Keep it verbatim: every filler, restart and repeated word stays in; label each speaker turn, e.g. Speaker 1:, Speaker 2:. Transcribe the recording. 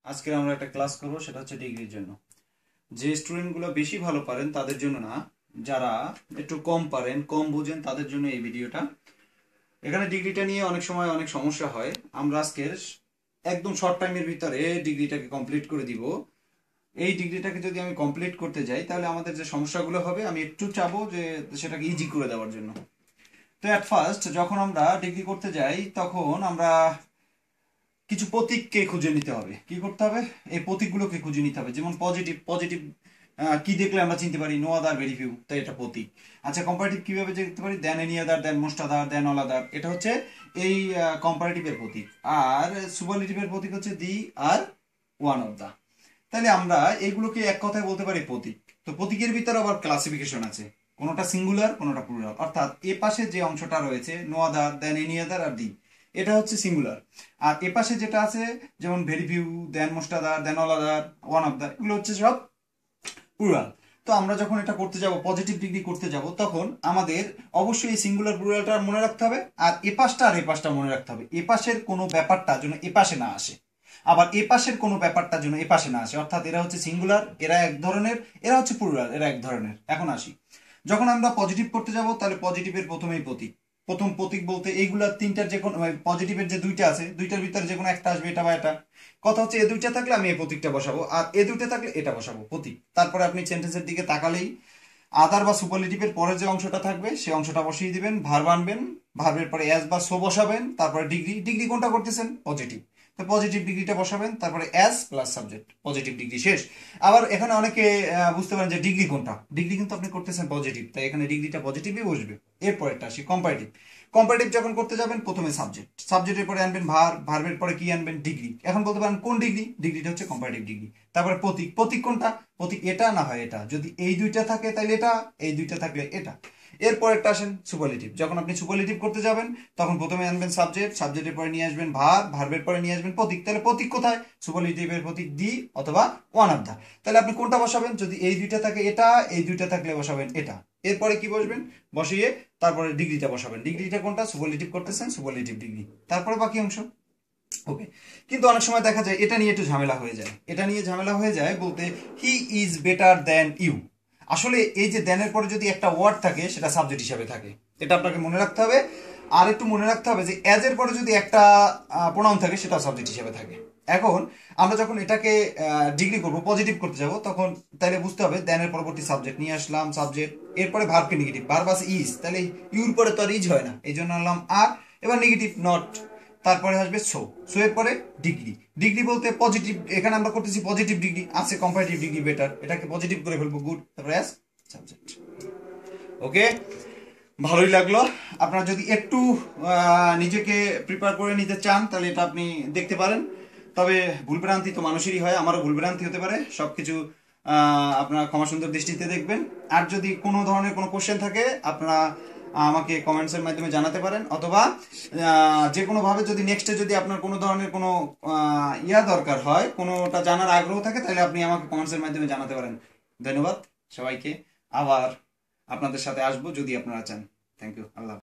Speaker 1: আজকে আমরা একটা ক্লাস করব, সেটা হচ্ছে ডিগ্রির জন্য। যে স্টুডেন্টগুলো বেশি ভালো পারেন তাদের জন্য না, যারা একটু কম পারেন, কম বুঝেন, তাদের জন্য এই ভিডিওটা। এখানে ডিগ্রিটা নিয়ে অনেক সময় অনেক সমস্যা হয়। আমরা আজকে একদম শর্ট টাইমের ভিতরে ডিগ্রিটাকে কমপ্লিট করে দিব। এই ডিগ্রিটাকে যদি আমি কমপ্লিট করতে যাই, তাহলে আমাদের যে সমস্যাগুলো হবে আমি একটু চাবো যে সেটাকে ইজি করে দেওয়ার জন্য। তো অ্যাট ফার্স্ট যখন আমরা ডিগ্রি করতে যাই, তখন আমরা কিছু প্রতীককে খুঁজে নিতে হবে। কি করতে হবে? এই প্রতীকগুলোকে খুঁজে নিতে হবে। যেমন পজিটিভ, পজিটিভ কি দেখলে আমরা চিনতে পারি? নো আদার, ভেরি ফিউ, তাই এটা প্রতীক। আচ্ছা, কম্পারেটিভ কিভাবে দেখতে পারি? Than any other, than most other, than all other. এটা হচ্ছে এই কম্পারেটিভের প্রতীক। আর সুপারলেটিভের প্রতীক হচ্ছে দি আর ওয়ান অফ দা। তাহলে আমরা এইগুলোকে এক কথায় বলতে পারি প্রতীক। তো প্রতীকের ভিতরে আবার ক্লাসিফিকেশন আছে, কোনোটা সিঙ্গুলার, কোনোটা প্লুরাল। অর্থাৎ এ পাশে যে অংশটা রয়েছে নো আদার, দেন এনি আদার আর দি, এটা হচ্ছে সিঙ্গুলার। আর এ পাশে যেটা আছে যেমন very few, than most other, than all other, one of the, এগুলো হচ্ছে সব প্লুরাল। তো আমরা যখন এটা করতে যাব, পজিটিভ ডিগ্রি করতে যাব, তখন আমাদের অবশ্যই এই সিঙ্গুলার প্লুরালটা মনে রাখতে হবে, আর এ পাশটা আর এ পাশটা মনে রাখতে হবে। এ পাশের কোনো ব্যাপারটা যেন এ পাশে না আসে, আবার এ পাশের কোনো ব্যাপারটা যেন এ পাশে না আসে। অর্থাৎ এরা হচ্ছে সিঙ্গুলার, এরা এক ধরনের, এরা হচ্ছে প্লুরাল, এরা এক ধরনের। এখন আসি, যখন আমরা পজিটিভ করতে যাব, তাহলে পজিটিভের প্রথমেই প্রতীক। প্রথম প্রতীক বলতে এইগুলা তিনটার যে কোনো, পজিটিভের যে দুইটা আছে, দুইটার ভিতরে যে কোনো একটা আসবে, এটা বা এটা। কথা হচ্ছে এ দুইটা থাকলে আমি এই প্রতীকটা বসাবো, আর এ দুইটা থাকলে এটা বসাবো, প্রতীক। তারপরে আপনি সেন্টেন্সের দিকে তাকালেই আদার বা সুপারলেটিভের পরে যে অংশটা থাকবে সেই অংশটা বসিয়ে দিবেন, ভার্ব আনবেন, ভার্বের পরে অ্যাজ বা সো বসাবেন, তারপরে ডিগ্রি। ডিগ্রি কোনটা করতেছেন? পজিটিভ। তো পজিটিভ ডিগ্রিটা বসাবেন, তারপরে as plus subject, positive degree শেষ। আবার এখানে অনেকে বুঝতে পারেন যে ডিগ্রি কোনটা, ডিগ্রি কিন্তু আপনি করতেছেন পজিটিভ, তাই এখানে ডিগ্রিটা পজিটিভই বসবে। এরপরেরটা আসি কম্পারেটিভ। কম্পারেটিভ যখন করতে যাবেন, প্রথমে সাবজেক্ট, সাবজেক্টের পরে আনবেন ভার, ভার্বের পরে কি আনবেন? ডিগ্রি। এখন বলতে পারেন কোন ডিগ্রি? ডিগ্রিটা হচ্ছে কম্পারেটিভ ডিগ্রি। তারপরে প্রতীক, প্রতীক কোনটা? প্রতীক এটা না হয় এটা। যদি এই দুইটা থাকে তাহলে এটা, এই দুইটা থাকলে এটা। এরপর একটা আসেন সুপারলেটিভ। যখন আপনি সুপারলেটিভ করতে যাবেন, তখন প্রথমে আনবেন সাবজেক্ট, সাবজেক্টের পরে নিয়ে আসবেন ভার, ভার্বের পরে নিয়ে আসবেন প্রতীক। তাহলে প্রতীক কোথায়? সুপারলেটিভের প্রতীক দি অথবা ওয়ান অফ দা। তাহলে আপনি কোনটা বসাবেন? যদি এই দুইটা থাকে এটা, এই দুইটা থাকলে বসাবেন এটা। এরপরে কি বসবেন? বসিয়ে তারপরে ডিগ্রিটা বসাবেন। ডিগ্রিটা কোনটা? সুপারলেটিভ করতেছেন, সুপারলেটিভ ডিগ্রি। তারপরে বাকি অংশ। ওকে। কিন্তু অনেক সময় দেখা যায় এটা নিয়ে একটু ঝামেলা হয়ে যায়। এটা নিয়ে ঝামেলা হয়ে যায় বলতে he is better than you. আসলে এই যে দেনের পরে যদি একটা ওয়ার্ড থাকে, সেটা সাবজেক্ট হিসাবে থাকে, এটা আপনাকে মনে রাখতে হবে। আর একটু মনে রাখতে হবে যে অ্যাজ এর পরে যদি একটা প্রোনাউন থাকে, সেটা সাবজেক্ট হিসাবে থাকে। এখন আমরা যখন এটাকে ডিগ্রি করব, পজিটিভ করতে যাব, তখন তাহলে বুঝতে হবে দেনের পরবর্তী সাবজেক্ট নিয়ে আসলাম, সাবজেক্ট, এরপরে ভার্বকে নেগেটিভ, ভার্ব আছে ইজ, তাহলে ইউর পরে তো আর ইজ হয় না, এই জন্য আনলাম আর। এবার নেগেটিভ নট, তারপরে আসবে সো, সো এর পরে ডিগ্রি। ডিগ্রি বলতে পজিটিভ, এখানে আমরা করতেছি পজিটিভ ডিগ্রি, আছে কম্পারেটিভ ডিগ্রি বেটার, এটাকে পজিটিভ করে ফেলবো, গুড। তারপরে অ্যাজ সাবজেক্ট। ওকে, ভালোই লাগলো। আপনারা যদি একটু নিজেকে প্রিপেয়ার করে নিতে চান, তাহলে এটা আপনি দেখতে পারেন। তবে ভুলভ্রান্তি তো মানুষেরই হয়, আমারও ভুলভ্রান্তি হতে পারে। সবকিছু আপনারা ক্ষমা সুন্দর দৃষ্টিতে দেখবেন। আর যদি কোনো ধরনের কোনো কোশ্চেন থাকে, আপনারা আমাকে কমেন্টসের মাধ্যমে জানাতে পারেন, অথবা যে কোনোভাবে যদি নেক্সটে যদি আপনার কোনো ধরনের কোনো ইয়া দরকার হয়, কোনোটা জানার আগ্রহ থাকে, তাহলে আপনি আমাকে কমেন্টসের মাধ্যমে জানাতে পারেন। ধন্যবাদ সবাইকে। আবার আপনাদের সাথে আসবো যদি আপনারা চান। Thank you. আল্লাহ।